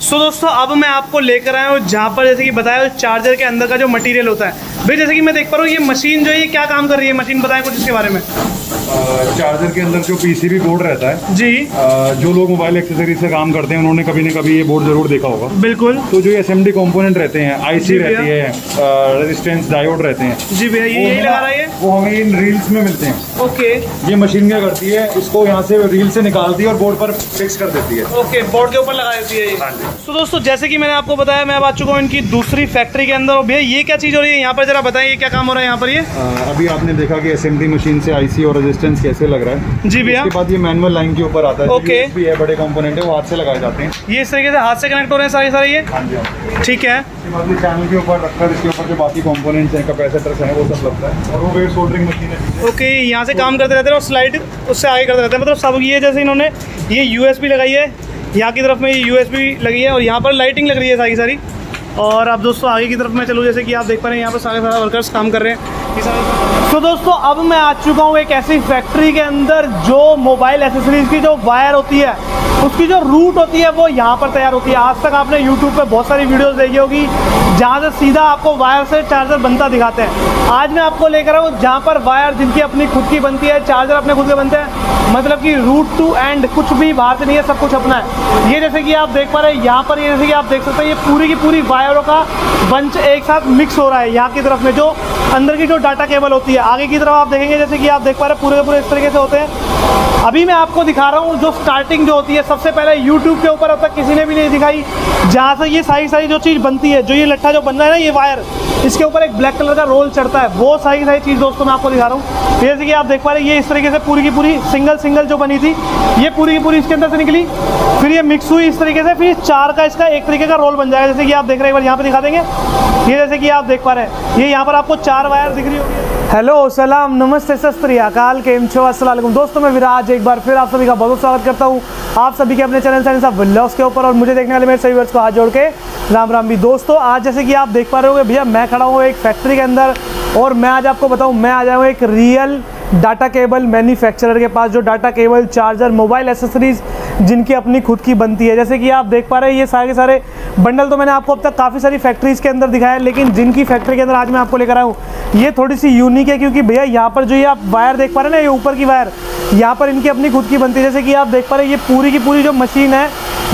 सो दोस्तों अब मैं आपको लेकर आया हूँ जहाँ पर जैसे कि बताया चार्जर के अंदर का जो मटेरियल होता है भाई, जैसे कि मैं देख पा रहा हूँ ये मशीन जो है ये क्या काम कर रही है, मशीन बताएं कुछ इसके बारे में। चार्जर के अंदर जो पीसीबी बोर्ड रहता है जी, जो लोग मोबाइल एक्सेसरीज से काम करते हैं उन्होंने कभी न कभी ये बोर्ड जरूर देखा होगा। बिल्कुल। तो जो ये एसएमडी कंपोनेंट रहते हैं, आईसी रहती है, रेजिस्टेंस डायोड रहते हैं जी भैया, यही लगा रहा है, वो हमें इन रील्स में मिलते हैं। ओके। ये मशीन क्या करती है, इसको यहाँ से रील से निकालती है और बोर्ड पर फिक्स कर देती है। ओके, बोर्ड के ऊपर लगा देती है। तो दोस्तों जैसे कि मैंने आपको बताया, मैं अब आ चुका हूँ इनकी दूसरी फैक्ट्री के अंदर। भैया ये क्या चीज़ हो रही है यहाँ पर, जरा बताएं ये क्या काम हो रहा है यहाँ पर। ये अभी आपने देखा कि एसएमडी मशीन से आईसी और रेजिस्टेंस कैसे लग रहा है जी भैया। उसके बाद ये मैनुअल लाइन के ऊपर आता है। ओके। भी है, बड़े कंपोनेंट है, वो हाथ से लगाए जाते हैं। ये इस तरीके से हाथ से कनेक्ट हो रहे हैं सारे ये। हाँ जी, ठीक है। चैनल के ऊपर रखकर इसके ऊपर जो बाकी कंपोनेंट्स हैं, कैपेसिटर्स हैं, वो सब लगता है और वो वेट सोल्डरिंग मशीन है। ओके, यहाँ से काम करते रहते हैं और स्लाइड उससे आगे करते रहते हैं। मतलब सब ये जैसे इन्होंने ये यूएसबी लगाई है, यहाँ की तरफ में ये यूएसबी लगी है और यहाँ पर लाइटिंग लग रही है सारी। और अब दोस्तों आगे की तरफ मैं चलूँ, जैसे कि आप देख पा रहे हैं यहाँ पर सारे वर्कर्स काम कर रहे हैं। तो दोस्तों अब मैं आ चुका हूँ एक ऐसी फैक्ट्री के अंदर जो मोबाइल एसेसरीज की जो वायर होती है उसकी जो रूट होती है वो यहाँ पर तैयार होती है। आज तक आपने YouTube पे बहुत सारी वीडियोस देखी होगी जहाँ से सीधा आपको वायर से चार्जर बनता दिखाते हैं। आज मैं आपको लेकर आया हूँ जहाँ पर वायर जिनकी अपनी खुद की बनती है, चार्जर अपने खुद के बनते हैं, मतलब कि रूट टू एंड कुछ भी बाहर से नहीं है, सब कुछ अपना है। ये जैसे कि आप देख पा रहे हैं यहाँ पर, ये जैसे कि आप देख सकते हैं ये पूरी की पूरी वायरों का बंच एक साथ मिक्स हो रहा है। यहाँ की तरफ में जो अंदर की जो डाटा केबल होती है, आगे की तरफ आप देखेंगे जैसे कि आप देख पा रहे हैं पूरे के पूरे इस तरीके से होते हैं। अभी मैं आपको दिखा रहा हूँ जो स्टार्टिंग जो होती है सबसे पहले YouTube के ऊपर अब तक किसी ने भी नहीं दिखाई, जहाँ से ये सारी जो चीज़ बनती है, जो ये लट्ठा जो बन रहा है ना, ये वायर, इसके ऊपर एक ब्लैक कलर का रोल चढ़ता है, वो सारी चीज़ दोस्तों मैं आपको दिखा रहा हूँ। जैसे कि आप देख पा रहे हैं ये इस तरीके से पूरी की पूरी सिंगल जो बनी थी ये पूरी की पूरी इसके अंदर से निकली, फिर ये मिक्स हुई इस तरीके से, फिर चार का इसका एक तरीके का रोल बन जाएगा। जैसे कि आप देख रहे हैं, एक बार यहाँ पे दिखा देंगे, ये जैसे कि आप देख पा रहे हैं ये यहाँ पर आपको चार वायर दिख रही होगी। हेलो, सलाम, नमस्ते, सत श्री अकाल, केम छो, अस्सलाम वालेकुम। दोस्तों मैं विराज एक बार फिर आप सभी का बहुत करता हूँ आप सभी के अपने चैनल साइंस ऑफ व्लॉग्स के ऊपर, और मुझे देखने वाले मेरे सभी व्यूअर्स को हाथ जोड़ के राम राम भी। दोस्तों आज जैसे कि आप देख पा रहे होंगे भैया, मैं खड़ा हूँ एक फैक्ट्री के अंदर और मैं आज आपको बताऊँ, मैं आ जाऊँ एक रियल डाटा केबल मैन्युफैक्चरर के पास, जो data cable, charger, mobile accessories जिनकी अपनी खुद की बनती है। जैसे कि आप देख पा रहे हैं ये सारे के सारे बंडल तो मैंने आपको अब तक काफ़ी सारी फैक्ट्रीज़ के अंदर दिखाया है, लेकिन जिनकी फैक्ट्री के अंदर आज मैं आपको लेकर आया हूँ ये थोड़ी सी यूनिक है, क्योंकि भैया यहाँ पर जो ये आप वायर देख पा रहे हैं ना, ये ऊपर की वायर यहाँ पर इनकी अपनी खुद की बनती है। जैसे कि आप देख पा रहे हैं ये पूरी की पूरी जो मशीन है,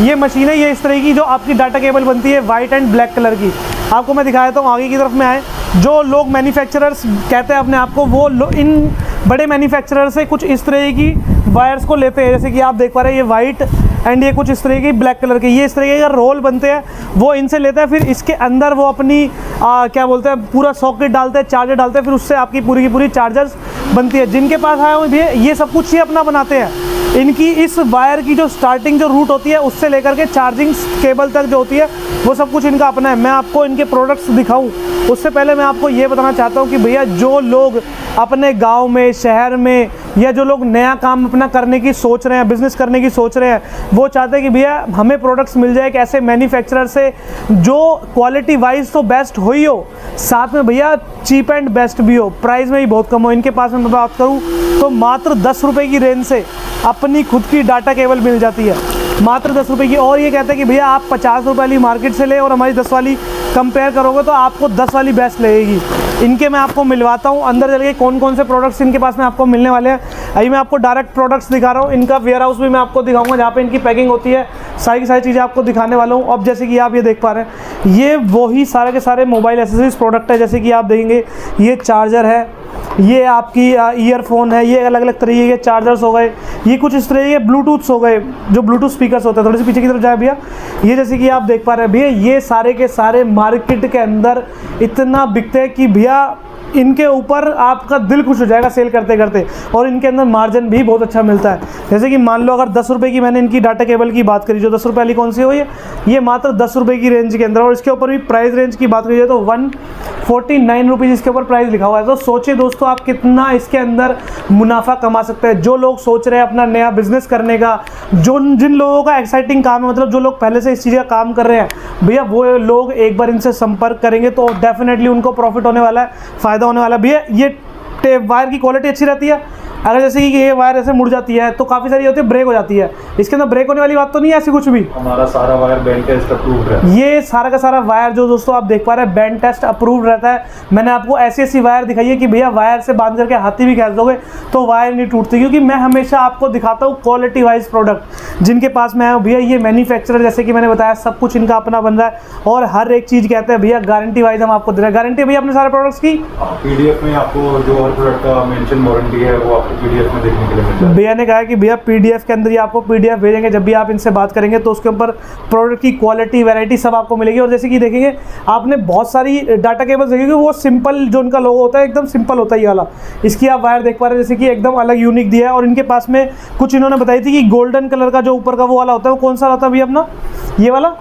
ये इस तरह की जो आपकी डाटा केबल बनती है वाइट एंड ब्लैक कलर की। आपको मैं दिखा देता हूँ, आगे की तरफ में आए, जो लोग मैन्युफैक्चरर्स कहते हैं अपने आप को, वो इन बड़े मैन्युफैक्चरर से कुछ इस तरह की वायर्स को लेते हैं। जैसे कि आप देख पा रहे हैं ये वाइट एंड ये कुछ इस तरह की ब्लैक कलर के, ये इस तरीके का रोल बनते हैं, वो इनसे लेते हैं, फिर इसके अंदर वो अपनी क्या बोलते हैं पूरा सॉकेट डालते हैं, चार्जर डालते हैं, फिर उससे आपकी पूरी की पूरी चार्जर्स बनती है। जिनके पास आए हुए ये सब कुछ ही अपना बनाते हैं। इनकी इस वायर की जो स्टार्टिंग जो रूट होती है उससे लेकर के चार्जिंग केबल तक जो होती है वो सब कुछ इनका अपना है। मैं आपको इनके प्रोडक्ट्स दिखाऊं उससे पहले मैं आपको ये बताना चाहता हूं कि भैया जो लोग अपने गांव में, शहर में, या जो लोग नया काम अपना करने की सोच रहे हैं, बिज़नेस करने की सोच रहे हैं, वो चाहते हैं कि भैया हमें प्रोडक्ट्स मिल जाए एक ऐसे मैन्युफैक्चरर से जो क्वालिटी वाइज तो बेस्ट हो ही हो, साथ में भैया चीप एंड बेस्ट भी हो, प्राइस में भी बहुत कम हो। इनके पास में बात करूँ तो मात्र 10 रुपये की रेंज से अपनी खुद की डाटा केबल मिल जाती है, मात्र 10 रुपये की। और ये कहते हैं कि भैया आप 50 रुपये वाली मार्केट से ले और हमारी 10 वाली कंपेयर करोगे तो आपको 10 वाली बेस्ट लगेगी। इनके मैं आपको मिलवाता हूँ अंदर चल के कौन कौन से प्रोडक्ट्स इनके पास में आपको मिलने वाले हैं। अभी मैं आपको डायरेक्ट प्रोडक्ट्स दिखा रहा हूँ, इनका वेयर हाउस भी मैं आपको दिखाऊंगा जहाँ पे इनकी पैकिंग होती है, सारी की सारी चीज़ें आपको दिखाने वाला हूँ। अब जैसे कि आप ये देख पा रहे हैं ये वही सारे के सारे मोबाइल एसेसरीज प्रोडक्ट है। जैसे कि आप देखेंगे ये चार्जर है, ये आपकी ईयरफोन है, ये अलग अलग तरीके के चार्जर्स हो गए, ये कुछ इस तरह के ब्लूटूथ्स हो गए, जो ब्लूटूथ स्पीकर्स होते हैं। थोड़ी सी पीछे की तरफ जाए भैया, ये जैसे कि आप देख पा रहे हैं भैया ये सारे के सारे मार्केट के अंदर इतना बिकते हैं कि भैया इनके ऊपर आपका दिल खुश हो जाएगा सेल करते करते, और इनके अंदर मार्जिन भी बहुत अच्छा मिलता है। जैसे कि मान लो अगर 10 रुपये की मैंने इनकी डाटा केबल की बात करी, जो 10 रुपये वाली कौन सी हो, ये मात्र 10 रुपये की रेंज के अंदर, और इसके ऊपर भी प्राइस रेंज की बात करी जाए तो 149 रुपीज़ इसके ऊपर प्राइस लिखा हुआ है। तो सोचिए दोस्तों आप कितना इसके अंदर मुनाफा कमा सकते हैं। जो लोग सोच रहे हैं अपना नया बिजनेस करने का, जिन लोगों का एक्साइटिंग काम है, मतलब जो लोग पहले से इस चीज़ का काम कर रहे हैं, भैया वो लोग एक बार इनसे संपर्क करेंगे तो डेफिनेटली उनको प्रॉफिट होने वाला है, फ़ायदा होने वाला। भैया ये वायर की क्वालिटी अच्छी रहती है। अगर जैसे कि ये वायर ऐसे मुड़ जाती है तो काफ़ी सारी होती है ब्रेक हो जाती है, इसके अंदर ब्रेक होने वाली बात तो नहीं है ऐसी कुछ भी। हमारा सारा वायर बैंड टेस्ट अप्रूव्ड है। ये सारा का सारा वायर जो दोस्तों आप देख पा रहे हैं बैंड टेस्ट अप्रूव्ड रहता है। मैंने आपको ऐसी वायर दिखाई है कि भैया वायर से बांध करके हाथी भी खेल दोगे तो वायर नहीं टूटती, क्योंकि मैं हमेशा आपको दिखाता हूँ क्वालिटी वाइज प्रोडक्ट जिनके पास मैं आया हूँ। भैया ये मैन्युफैक्चरर जैसे कि मैंने बताया सब कुछ इनका अपना बन रहा है और हर एक चीज़ कहते हैं भैया गारंटी वाइज हम आपको दे रहे हैं। गारंटी भैया अपने सारे प्रोडक्ट्स की पीडीएफ में आपको जो और प्रोडक्ट का मेंशन वारंटी है वो आपको पीडीएफ में देखने के लिए मिलता है। भैया ने कहा कि भैया पीडीएफ के अंदर ही आपको पीडीएफ भेजेंगे, जब भी आप इनसे बात करेंगे तो उसके ऊपर प्रोडक्ट की क्वालिटी वैरायटी सब आपको मिलेगी। और जैसे कि देखेंगे आपने बहुत सारी डाटा केबल्स देखेंगे वो सिंपल जो उनका लोगो होता है एकदम सिंपल होता है ये वाला। इसकी आप वायर देख पा रहे हैं जैसे कि एकदम अलग यूनिक दिया है। और इनके पास में कुछ इन्होंने बताई थी कि गोल्डन कलर का जो ऊपर का वो वाला होता है वो कौन सा होता है भैया अपना ये वाला।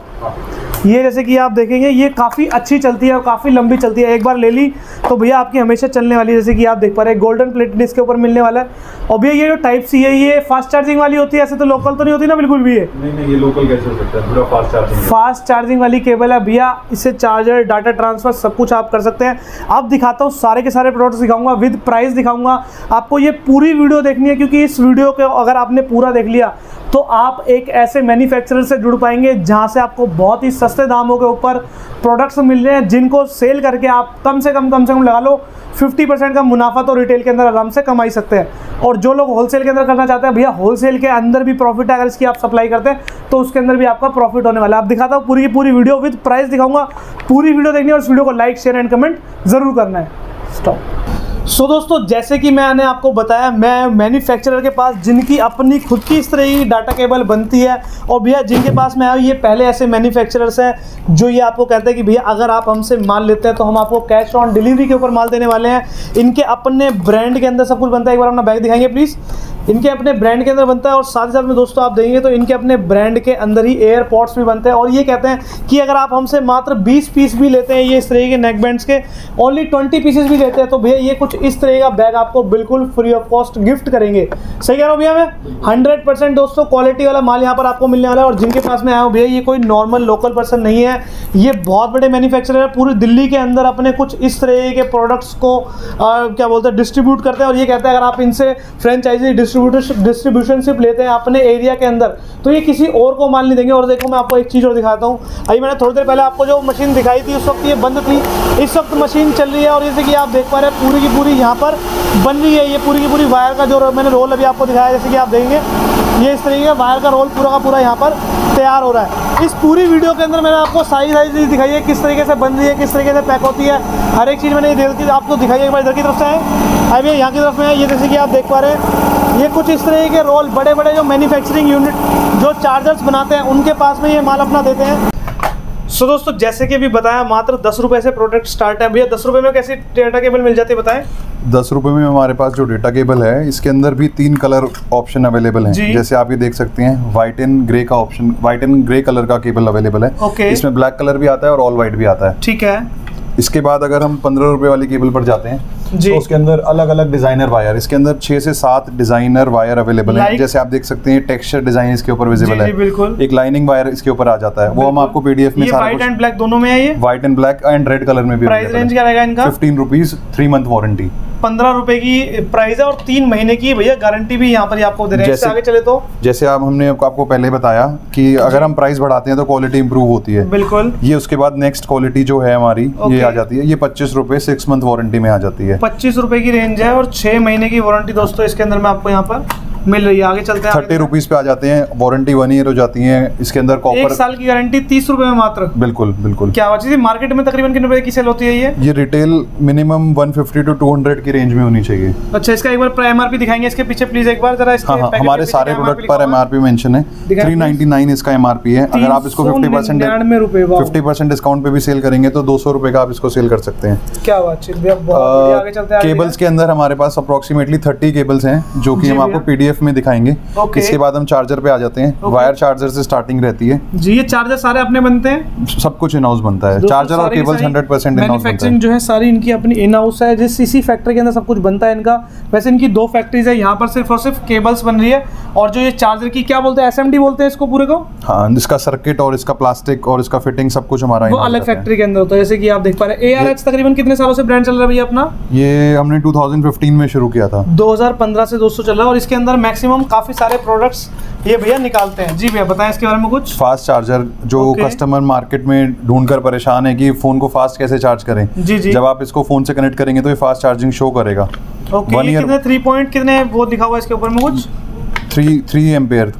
ये जैसे कि आप देखेंगे ये काफ़ी अच्छी चलती है और काफ़ी लंबी चलती है, एक बार ले ली तो भैया आपकी हमेशा चलने वाली है। जैसे कि आप देख पा रहे हैं गोल्डन प्लेटेड इसके ऊपर मिलने वाला है। और भैया ये जो टाइप सी है ये फास्ट चार्जिंग वाली होती है, ऐसे तो लोकल तो नहीं होती ना बिल्कुल भी। नहीं ये लोकल कैसे हो सकता है, पूरा फास्ट चार्जिंग वाली केबल है भैया। इससे चार्जर डाटा ट्रांसफर सब कुछ आप कर सकते हैं। अब दिखाता हूँ सारे के सारे प्रोडक्ट्स दिखाऊंगा विद प्राइस दिखाऊंगा। आपको ये पूरी वीडियो देखनी है क्योंकि इस वीडियो को अगर आपने पूरा देख लिया तो आप एक ऐसे मैन्युफैक्चरर से जुड़ पाएंगे जहां से आपको बहुत ही सस्ते दामों के ऊपर प्रोडक्ट्स मिल रहे हैं जिनको सेल करके आप कम से कम लगा लो 50% का मुनाफा तो रिटेल के अंदर आराम से कमाई सकते हैं। और जो लोग होलसेल के अंदर करना चाहते हैं भैया होलसेल के अंदर भी प्रॉफिट है, अगर इसकी आप सप्लाई करते हैं तो उसके अंदर भी आपका प्रॉफिट होने वाला है। आप दिखाता हूँ पूरी की पूरी वीडियो विद प्राइस दिखाऊंगा। पूरी वीडियो देखनी है और इस वीडियो को लाइक शेयर एंड कमेंट जरूर करना है। स्टॉप। सो दोस्तों जैसे कि मैंने आपको बताया मैं मैन्युफैक्चरर के पास जिनकी अपनी खुद की इस तरह की डाटा केबल बनती है और भैया जिनके पास मैं आया ये पहले ऐसे मैन्युफैक्चरर्स हैं जो ये आपको कहते हैं कि भैया अगर आप हमसे माल लेते हैं तो हम आपको कैश ऑन डिलीवरी के ऊपर माल देने वाले हैं। इनके अपने ब्रांड के अंदर सब कुछ बनता है। एक बार अपना बैग दिखाएंगे प्लीज़। इनके अपने ब्रांड के अंदर बनता है और साथ ही साथ में दोस्तों आप देखेंगे तो इनके अपने ब्रांड के अंदर ही एयरपॉड्स भी बनते हैं। और ये कहते हैं कि अगर आप हमसे मात्र 20 पीस भी लेते हैं ये इस तरह के नेक बैंड्स के ओनली 20 पीसेस भी लेते हैं तो भैया ये कुछ इस तरह का बैग आपको बिल्कुल फ्री ऑफ कॉस्ट गिफ्ट करेंगे। सही कह रहा हूँ भैया मैं 100% दोस्तों क्वालिटी वाला माल यहाँ पर आपको मिलने वाला है। और जिनके पास में आया हूँ भैया ये कोई नॉर्मल लोकल पर्सन नहीं है, ये बहुत बड़े मैन्युफैक्चरर है। पूरी दिल्ली के अंदर अपने कुछ इस तरह के प्रोडक्ट्स को क्या बोलते हैं डिस्ट्रीब्यूट करते हैं। और ये कहते हैं अगर आप इनसे फ्रेंचाइजी डिस्ट्रीब्यूशनशिप लेते हैं अपने एरिया के अंदर तो ये किसी और को माल नहीं देंगे। और देखो मैं आपको एक चीज़ और दिखाता हूँ। अभी मैंने थोड़ी देर पहले आपको जो मशीन दिखाई थी उस वक्त ये बंद थी, इस वक्त मशीन चल रही है। और जैसे कि आप देख पा रहे हैं पूरी की पूरी यहाँ पर बन रही है। ये पूरी की पूरी वायर का जो मैंने रोल अभी आपको दिखाया जैसे कि आप देखेंगे ये इस तरीके का वायर का रोल पूरा का पूरा यहाँ पर तैयार हो रहा है। इस पूरी वीडियो के अंदर मैंने आपको सारी चीज़ दिखाई है किस तरीके से बन रही है, किस तरीके से पैक होती है, हर एक चीज़ मैंने इधर की आपको दिखाई है। एक बार इधर की तरफ से है अभी यहाँ की तरफ में है। ये जैसे कि आप देख पा रहे हैं ये कुछ इस तरह के रोल बड़े बड़े जो मैन्युफैक्चरिंग यूनिट जो चार्जर्स बनाते हैं उनके पास में ये माल अपना देते हैं। सो दोस्तों जैसे कि अभी बताया मात्र 10 रुपये से प्रोडक्ट स्टार्ट है। भैया 10 रुपये में कैसी डाटा केबल मिल जाती है बताएं। 10 रुपये में हमारे पास जो डाटा केबल है इसके अंदर भी 3 कलर ऑप्शन अवेलेबल हैं। जैसे आप ये देख सकते हैं व्हाइट एंड ग्रे का option, white and grey colour का केबल अवेलेबल है। इसमें ब्लैक कलर भी आता है और ऑल व्हाइट भी आता है। ठीक है। इसके बाद अगर हम 15 रुपये वाली केबल पर जाते हैं तो उसके अंदर अलग अलग डिजाइनर वायर, इसके अंदर 6 से 7 डिजाइनर वायर अवेलेबल है। जैसे आप देख सकते हैं टेक्सचर डिजाइन इसके ऊपर विजिबल है। एक लाइनिंग वायर इसके ऊपर आ जाता है, वो हम आपको पीडीएफ में सारा व्हाइट एंड ब्लैक दोनों में है। ये white and black and red colour में भी। प्राइस रेंज क्या रहेगा इनका? 15 रुपीज 3 मंथ वारंटी। 15 रुपए की प्राइस है और 3 महीने की भैया गारंटी भी यहाँ पर ही आपको दे रहे हैं। इससे आगे चले तो जैसे हमने आपको पहले बताया कि अगर हम प्राइस बढ़ाते हैं तो क्वालिटी इंप्रूव होती है। बिल्कुल। ये उसके बाद नेक्स्ट क्वालिटी जो है हमारी ये आ जाती है। ये 25 रुपए 6 मंथ वारंटी में आ जाती है। 25 रुपए की रेंज है और 6 महीने की वारंटी दोस्तों इसके अंदर में आपको यहाँ पर मिल रही है। आगे चलते हैं। 30 रुपीज पे आ जाते हैं, वारंटी 1 ईयर हो जाती है। इसके अंदर कॉपर 1 साल की गारंटी 30 रुपए में मात्र। बिल्कुल बिल्कुल। क्या बात है। मार्केट में तकरीबन कितने रुपए की सेल होती है ये रिटेल मिनिमम 150 to 200 की रेंज में होनी चाहिए। अच्छा इसका एक बार एमआरपी दिखाएंगे इसके पीछे प्लीज एक बार जरा। हाँ, हमारे सारे प्रोडक्ट पर एमआरपी मेंशन है। 399 इसका एमआरपी है। अगर आप इसको 50% डिस्काउंट पे भी सेल करेंगे तो 200 रुपए का आप इसको सेल कर सकते हैं। क्या बात है। केबल्स के अंदर हमारे पास अप्रोक्सीमेटली 30 केबल्स हैं जो कि हम आपको पीडीएफ पीडीएफ में दिखाएंगे। इसके बाद हम चार्जर पे आ जाते हैं। वायर चार्जर से स्टार्टिंग रहती है जी। ये चार्जर सारे अपने बनते हैं, सब कुछ इन हाउस बनता है। चार्जर और केबल्स 100% इन हाउस बनता है। जो है सारी इनकी अपनी इन हाउस है, जिस इसी फैक्ट्री के अंदर सब कुछ बनता है इनका। वैसे इनकी 2 फैक्ट्रीज है, यहाँ पर सिर्फ और सिर्फ केबल्स बन रही है। और जो ये चार्जर की क्या बोलते हैं, एसएमडी बोलते हैं इसको पूरे को। हाँ, इसका सर्किट और इसका प्लास्टिक और इसका फिटिंग सब कुछ हमारा वो अलग फैक्ट्री के अंदर होता है। जैसे कि आप देख पा रहे हैं ARH तकरीबन कितने सालों से ब्रांड चल रहा है भैया अपना? ये हमने 2015 में शुरू किया था। 2015 से दोस्तों चल रहा है। और इसके अंदर मैक्सिमम काफी सारे प्रोडक्ट्स ये भैया निकालते हैं। जी भैया बताएं इसके बारे में कुछ। फास्ट चार्जर, जो कस्टमर मार्केट में ढूंढकर परेशान है कि फोन को फास्ट कैसे चार्ज करें। जी जी। जब आप इसको फोन से कनेक्ट करेंगे तो ये फास्ट चार्जिंग शो करेगा। ओके, कितने 3 पॉइंट कितने वो लिखा हुआ है इसके ऊपर में कुछ? 3 एम्पेयर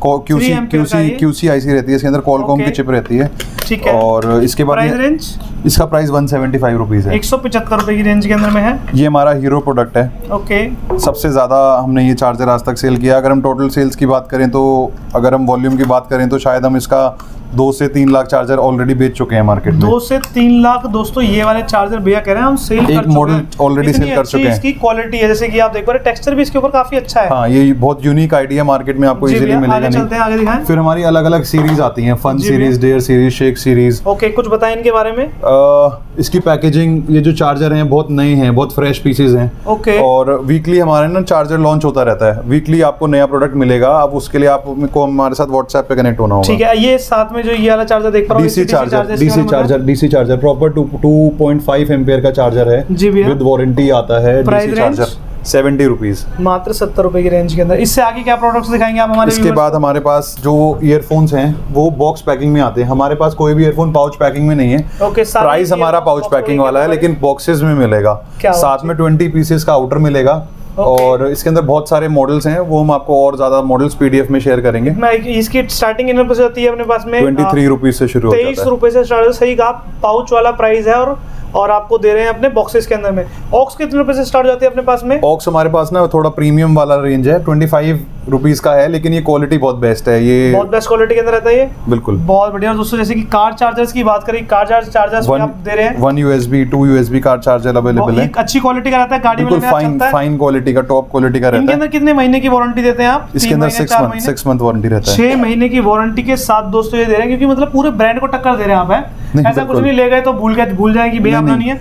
QC आईसी रहती है इसके अंदर, कॉलकॉम की चिप रहती है। ठीक है। और इसके बाद प्राइस रेंज, इसका प्राइस 175 रुपीज है। 175 रुपए की रेंज के अंदर में है। ये हमारा हीरो प्रोडक्ट है। ओके। सबसे ज्यादा हमने ये चार्जर आज तक सेल किया। अगर हम टोटल सेल्स की बात करें तो, अगर हम वॉल्यूम की बात करें तो शायद हम इसका 2 से 3 लाख चार्जर ऑलरेडी बेच चुके हैं मार्केट में। 2 से 3 लाख दोस्तों ये वाले चार्जर भैया कह रहे हैं हम सेल कर चुके हैं। एक मॉडल ऑलरेडी सेल कर चुके हैं। इसकी क्वालिटी है, जैसे कि आप देख पा रहे टेक्सचर भी इसके ऊपर काफी अच्छा है। हाँ, ये बहुत यूनिक आइडिया मार्केट में आपको इजीली मिलेगा नहीं। आगे दिखाएं। फिर हमारी अलग अलग सीरीज आती हैं, fun series, dare series, shake series. Okay, कुछ बताएं इनके बारे में। इसकी पैकेजिंग, ये जो चार्जर हैं बहुत नए हैं, बहुत फ्रेश पीसेज हैं। ओके। और वीकली हमारे ना चार्जर लॉन्च होता रहता है। वीकली आपको नया प्रोडक्ट मिलेगा। अब उसके लिए आपको हमारे साथ व्हाट्सएप पे कनेक्ट होना होगा। ठीक है। ये साथ में जो ये वाला चार्जर देख पा रहा हूं, डीसी चार्जर प्रॉपर 2.5 एम्पेयर का चार्जर है, विद वारंटी आता है। डीसी चार्जर 70 रुपीज, मात्र 70 रुपए की रेंज के अंदर। इससे आगे क्या प्रोडक्ट्स दिखाएंगे आप हमारे? इसके बाद हमारे पास जो ईयरफोन्स हैं वो बॉक्स पैकिंग में आते हैं। हमारे पास कोई भी ईयरफोन पाउच पैकिंग में नहीं है। प्राइस हमारा पाउच पैकिंग वाला है, लेकिन बॉक्सेस में मिलेगा। साथ में 20 पीसेस का आउटर मिलेगा। और इसके अंदर बहुत सारे मॉडल्स हैं, वो हम आपको और ज्यादा मॉडल्स पीडीएफ में शेयर करेंगे। इसकी स्टार्टिंग इन रुपए से होती है अपने पास में 23 रुपीज से शुरू होता है। 23 रुपए से स्टार्ट। सही कहा, पाउच वाला प्राइस है। और आपको दे रहे हैं अपने बॉक्सेस के अंदर में। ऑक्स कितने रुपए से स्टार्ट जाती है अपने पास में? ऑक्स हमारे पास ना थोड़ा प्रीमियम वाला रेंज है, 25 रुपीज का है, लेकिन ये क्वालिटी बहुत बेस्ट है। ये बहुत बेस्ट क्वालिटी के अंदर रहता है ये। बिल्कुल बहुत बढ़िया। दोस्तों जैसे कि कार चार्जर्स की बात करें, कार चार्जर्स आप दे रहे हैं 1 USB 2 USB car charger available है। अच्छी क्वालिटी का रहता है, गाड़ी में फाइन क्वालिटी का, टॉप क्वालिटी का रहता है। इनके अंदर कितने महीने की वारंटी देते हैं आप? इसके अंदर 6 मंथ वारंटी रहता है। 6 महीने की वारंटी के साथ दोस्तों ये दे रहे हैं, क्योंकि मतलब पूरे ब्रांड को टक्कर दे रहे हैं आप। ऐसा कुछ नहीं ले गए तो भूल जाएंगे भैया अपना नहीं है।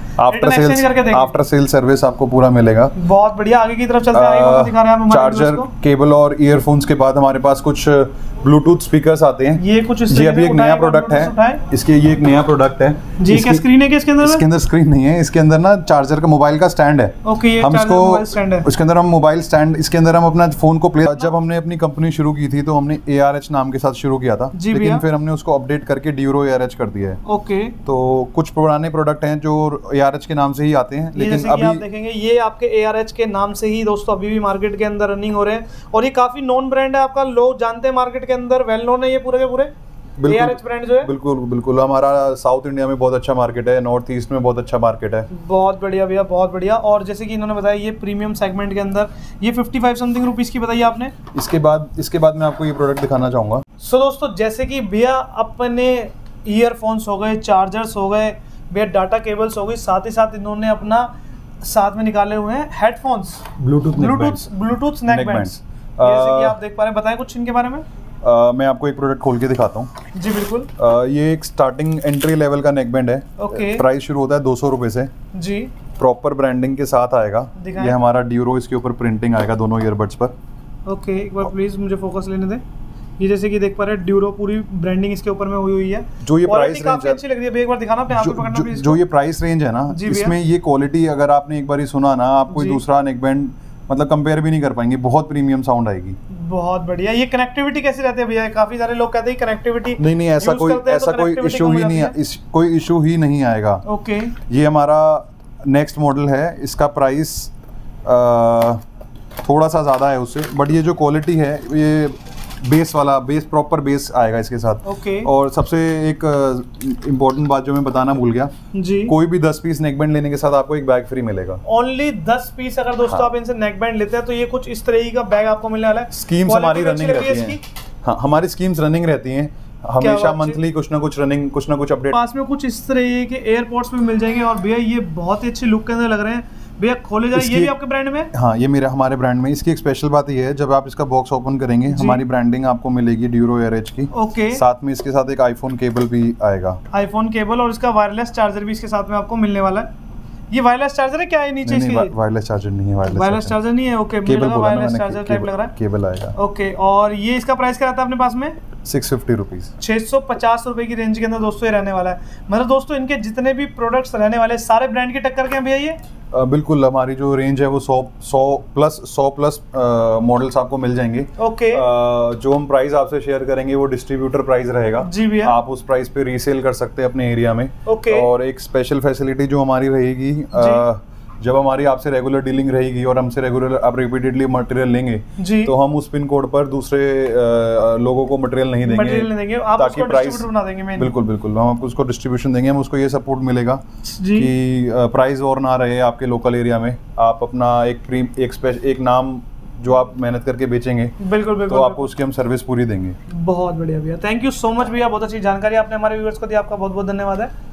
आफ्टर सेल सर्विस आपको पूरा मिलेगा। बहुत बढ़िया। आगे की तरफ चलते हैं, दिखा रहे हैं आप चार्जर, केबल और ईयरफोन्स के बाद हमारे पास कुछ ब्लूटूथ स्पीकर्स आते हैं। ये कुछ जी अभी एक नया प्रोडक्ट है इसके, ये एक नया प्रोडक्ट है जी। क्या स्क्रीन है क्या इसके अंदर? इसके अंदर स्क्रीन नहीं है, इसके अंदर ना चार्जर का मोबाइल का स्टैंड है। ओके, हम इसको उसके अंदर हम मोबाइल स्टैंड, इसके अंदर हम अपना फोन को प्ले। जब हमने अपनी कंपनी शुरू की थी तो हमने ARH नाम के साथ शुरू किया था, लेकिन फिर हमने उसको अपडेट करके ड्यूरो ARH कर दिया है। ओके। तो कुछ पुराने प्रोडक्ट हैं जो ARH के नाम से ही आते हैं, लेकिन अभी आप देखेंगे ये आपके ARH के नाम से ही दोस्तों अभी भी मार्केट के अंदर रनिंग हो रहे हैं। और ये काफी नोन ब्रांड है आपका, लोग जानते हैं मार्केट के अंदर, वेल नोन है ये पूरे के पूरे। ARH ब्रांड जो है बिल्कुल हमारा साउथ इंडिया में बहुत अच्छा मार्केट है, नॉर्थ ईस्ट में बहुत अच्छा मार्केट है। बहुत बढ़िया भैया, बहुत बढ़िया। और जैसे कि इन्होंने बताया ये प्रीमियम सेगमेंट के अंदर ये 55 समथिंग रुपीस की बताई आपने। इसके बाद मैं आपको ये प्रोडक्ट दिखाना चाहूंगा। सो दोस्तों जैसे कि भैया अपने ईयरफोन्स हो गए, चार्जर्स हो गए भैया, डाटा केबल्स हो गई, साथ ही साथ इन्होंने अपना साथ में निकाले हुए हैं हेडफोन्स, ब्लूटूथ नेक बैंड्स। जैसे कि आप देख पा रहे हैं, बताएं कुछ इनके बारे में। मैं आपको एक प्रोडक्ट खोल के दिखाता हूँ। जी बिल्कुल। ये एक स्टार्टिंग एंट्री लेवल का नेक बैंड है। ओके। प्राइस शुरू होता है 200 रुपए से जी। प्रॉपर ब्रांडिंग के साथ आएगा। ये हमारा ड्यूरो, इसके ऊपर प्रिंटिंग आएगा दोनों ईयरबड्स पर। ओके, एक बार प्लीज मुझे फोकस लेने दें। ये जैसे कि देख पा रहे हैं ड्यूरो पूरी ब्रांडिंग इसके ऊपर में हुई है। जो ये प्राइस रेंज है, अच्छी लग रही है, एक बार दिखाना अपने हाथ में पकड़ना प्लीज। जो ये प्राइस रेंज है ना, इसमें ये क्वालिटी अगर आपने एक बार सुना ना, आप कोई दूसरा नेक बैंड मतलब कंपेयर भी नहीं कर पाएंगे, बहुत प्रीमियम साउंड आएगी। बहुत बढ़िया। ये कनेक्टिविटी कैसी रहती है भैया? काफी सारे लोग कहते हैं कनेक्टिविटी नहीं, ऐसा कोई इशू ही नहीं है, कोई इशू ही नहीं आएगा। ओके। ये हमारा नेक्स्ट मॉडल है, इसका प्राइस थोड़ा सा ज़्यादा है उससे, बट ये जो क्वालिटी है ये बेस प्रॉपर बेस आएगा इसके साथ। ओके। और सबसे एक इम्पोर्टेंट बात जो मैं बताना भूल गया जी, कोई भी 10 पीस नेक बैंड लेने के साथ आपको एक बैग फ्री मिलेगा। ओनली 10 पीस अगर दोस्तों आप इनसे नेक बैंड लेते हैं तो ये कुछ इस तरह का बैग आपको मिलने वाला है। स्कीम्स हमारी रनिंग रहती है। हाँ, हमारी स्कीम्स रनिंग रहती हैं हमेशा, मंथली कुछ ना कुछ रनिंग, कुछ ना कुछ अपडेट। पास में कुछ इस तरह के एयरपोर्ट्स में मिल जाएंगे। और भैया ये बहुत ही अच्छी लुक के अंदर लग रहे हैं, भैया खोले जाए, ये भी आपके ब्रांड में? हाँ, ये हमारे ब्रांड में। इसकी एक स्पेशल बात ये है, जब आप इसका बॉक्स ओपन करेंगे हमारी ब्रांडिंग आपको मिलेगी ड्यूरो एयरएज की। ओके। साथ में इसके साथ एक आईफोन केबल भी आएगा, आईफोन केबल, और इसका वायरलेस चार्जर भी इसके साथ में आपको मिलने वाला है। ये वायरलेस चार्जर है क्या है नीचे? नहीं, वायरलेस चार्जर नहीं है। वायरलेस चार्जर नहीं है। Okay, cable wireless charger type लग रहा है। केबल आएगा। ओके, और ये इसका प्राइस क्या रहता है अपने पास में? 650 रुपीज़। 650 रुपए की रेंज के अंदर दोस्तों ये रहने वाला है। मतलब दोस्तों इनके जितने भी प्रोडक्ट्स रहने वाले सारे ब्रांड की टक्कर के हैं भैया ये? बिल्कुल, हमारी जो रेंज है वो 100 प्लस मॉडल्स आपको मिल जाएंगे। ओके। जो हम प्राइस आपसे शेयर करेंगे वो डिस्ट्रीब्यूटर प्राइस रहेगा जी भैया। आप उस प्राइस पे रीसेल कर सकते हैं अपने एरिया में। ओके। और एक स्पेशल फैसिलिटी जो हमारी रहेगी, जब हमारी आपसे रेगुलर डीलिंग रहेगी और हमसे रेगुलर आप रिपीटेडली मटेरियल लेंगे तो हम उस पिन कोड पर दूसरे लोगों को मटेरियल नहीं देंगे, आप ताकि प्राइस बना देंगे। बिल्कुल हम आपको उसको डिस्ट्रीब्यूशन देंगे, हम उसको ये सपोर्ट मिलेगा कि प्राइस और ना रहे आपके लोकल एरिया में। आप अपना एक नाम जो आप मेहनत करके बेचेंगे, बिल्कुल तो आपको उसकी हम सर्विस पूरी देंगे। बहुत बढ़िया भैया, थैंक यू सो मच भैया, बहुत अच्छी जानकारी आपने हमारे व्यूअर्स को दी, आपका बहुत बहुत धन्यवाद है।